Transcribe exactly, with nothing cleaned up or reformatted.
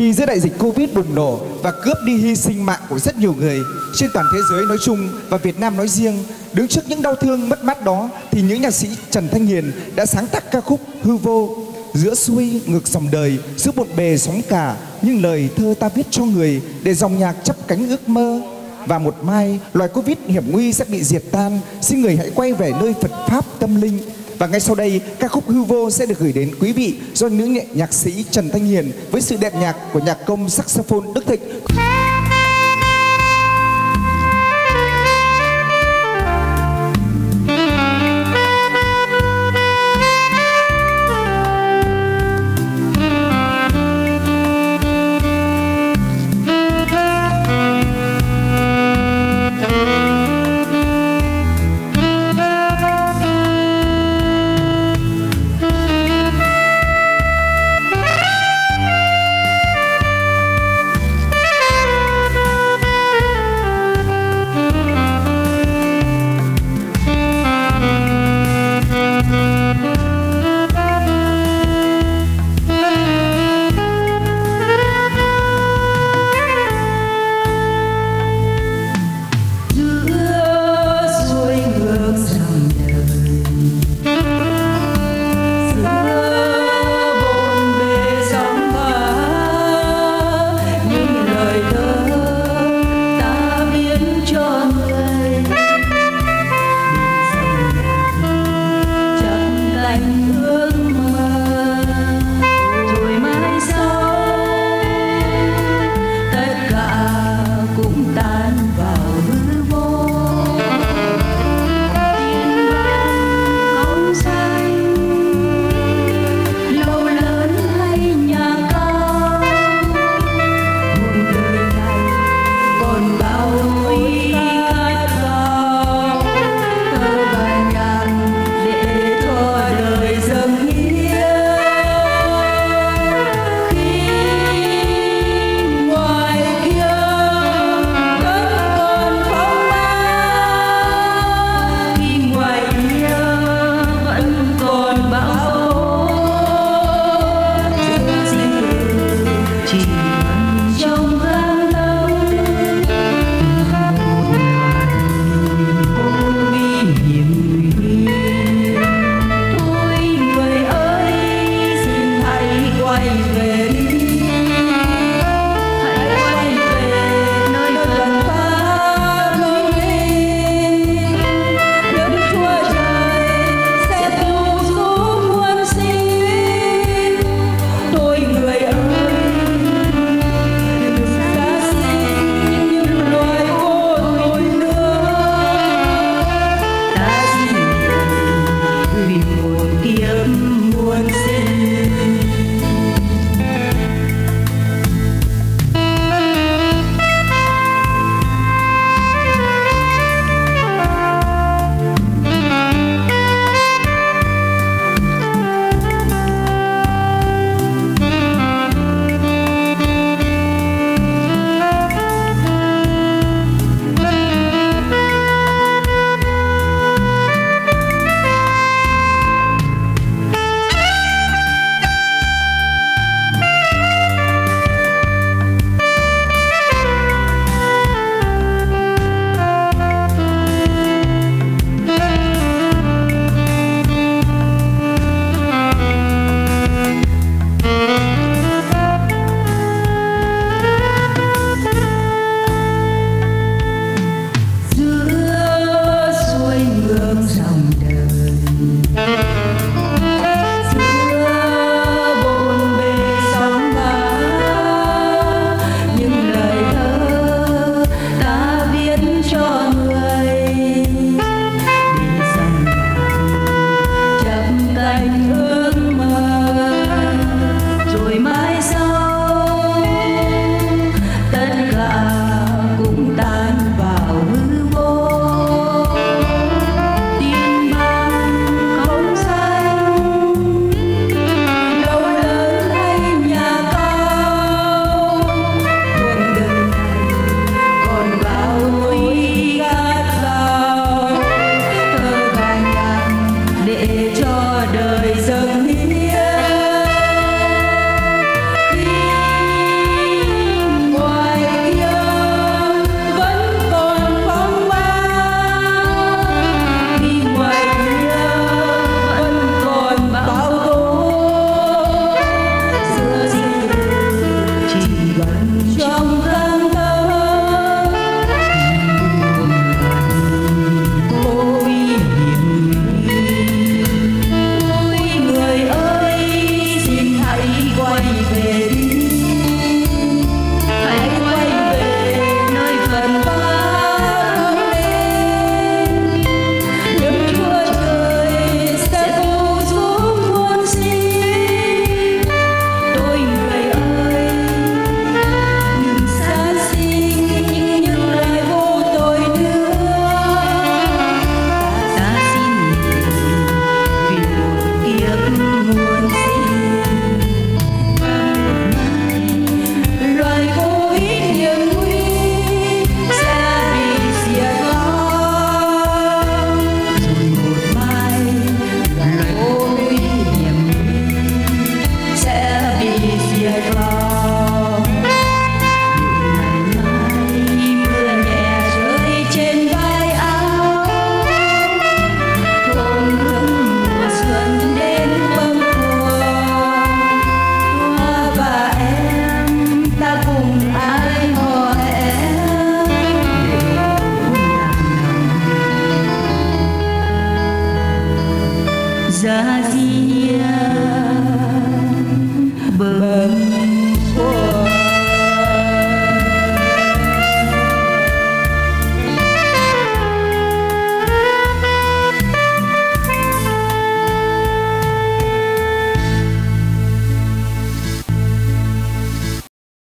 Khi giữa đại dịch Covid bùng nổ và cướp đi hy sinh mạng của rất nhiều người trên toàn thế giới nói chung và Việt Nam nói riêng, đứng trước những đau thương mất mát đó thì những nhạc sĩ Trần Thanh Hiền đã sáng tác ca khúc Hư Vô. Giữa xuôi ngược dòng đời, giữa bộn bề sóng cả, nhưng lời thơ ta viết cho người để dòng nhạc chắp cánh ước mơ. Và một mai loài Covid hiểm nguy sẽ bị diệt tan, xin người hãy quay về nơi Phật pháp tâm linh. Và ngay sau đây, ca khúc Hư Vô sẽ được gửi đến quý vị do nữ nhạc sĩ Trần Thanh Hiền với sự đẹp nhạc của nhạc công saxophone Đức Thịnh.